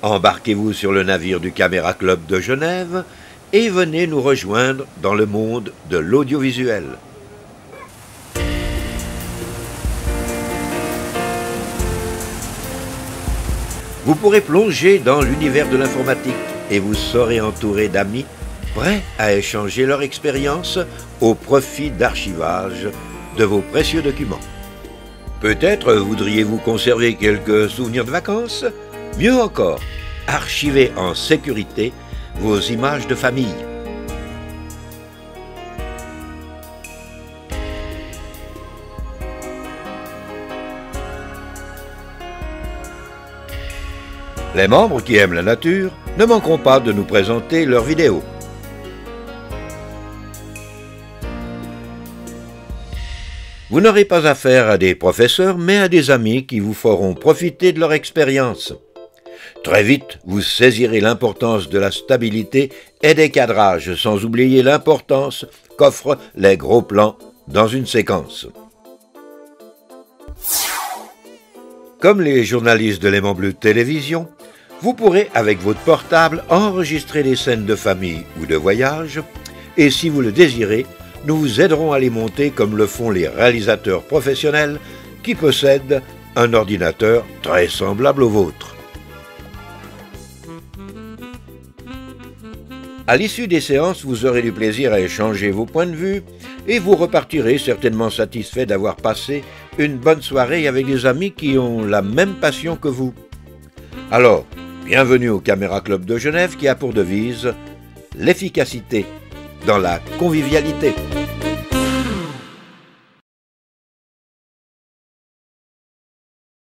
Embarquez-vous sur le navire du Caméra Club de Genève et venez nous rejoindre dans le monde de l'audiovisuel. Vous pourrez plonger dans l'univers de l'informatique et vous serez entouré d'amis prêts à échanger leur expérience au profit d'archivage de vos précieux documents. Peut-être voudriez-vous conserver quelques souvenirs de vacances? Mieux encore, archiver en sécurité vos images de famille. Les membres qui aiment la nature ne manqueront pas de nous présenter leurs vidéos. Vous n'aurez pas affaire à des professeurs, mais à des amis qui vous feront profiter de leur expérience. Très vite, vous saisirez l'importance de la stabilité et des cadrages, sans oublier l'importance qu'offrent les gros plans dans une séquence. Comme les journalistes de Léman Bleu Télévision, vous pourrez, avec votre portable, enregistrer des scènes de famille ou de voyage, et si vous le désirez, nous vous aiderons à les monter comme le font les réalisateurs professionnels qui possèdent un ordinateur très semblable au vôtre. À l'issue des séances, vous aurez du plaisir à échanger vos points de vue et vous repartirez certainement satisfait d'avoir passé une bonne soirée avec des amis qui ont la même passion que vous. Alors, bienvenue au Caméra Club de Genève qui a pour devise l'efficacité dans la convivialité.